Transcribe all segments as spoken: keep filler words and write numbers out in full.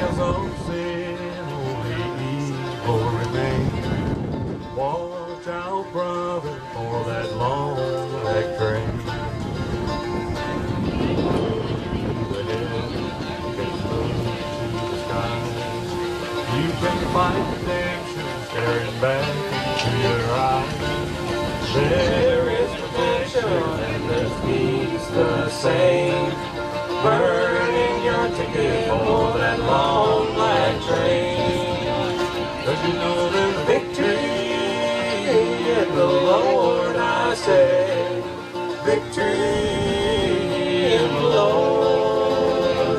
Shadows of sin, only evil remain. Watch out, brother, for that long black train. The head can move to the sky. You can find redemption staring back into your eyes. There is protection and the peace the same. Burning your ticket for that long black train. Cause you know there's victory in the Lord, I say. Victory in the Lord.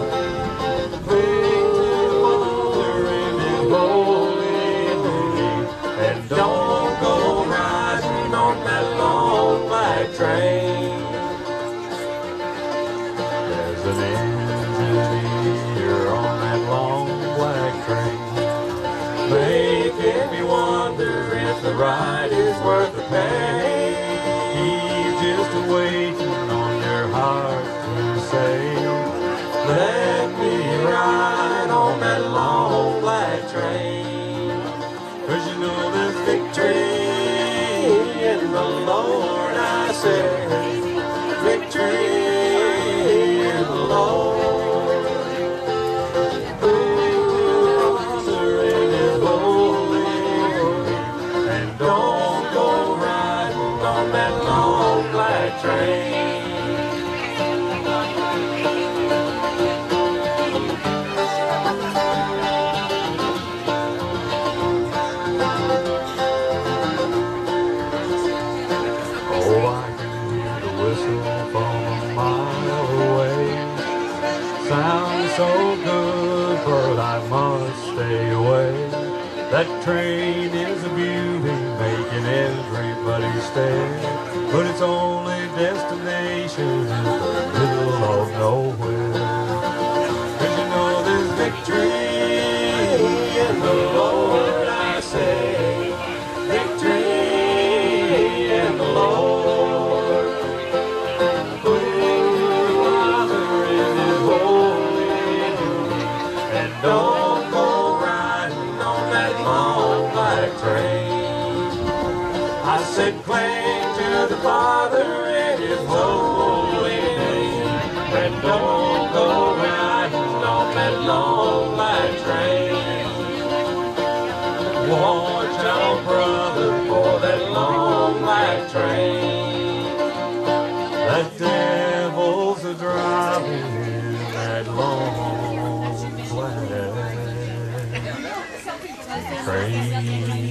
Father in His holy name. And don't go riding on that long black train. There's an engineer on that long black train, making me wonder if the ride is worth the pain. He's just waiting on your heart to say, let me ride on that long black train. Cause you know there's victory in the Lord, I say. Victory in the Lord. Father in His holy name. And don't go riding on that long black train. Oh, I can hear the whistle from a mile away. Sounds so good, but I must stay away. That train is a beauty, making everybody stare. But its only destination is the middle of nowhere. Cause you know there's victory in the Lord, I say. Victory in the Lord. Father in His holy name. And don't go riding on that long black train. I said cling to the Father in His holy name. And don't go riding on that long black train. Watch out, brother, for that long black train. That devil's a driving in that long black train.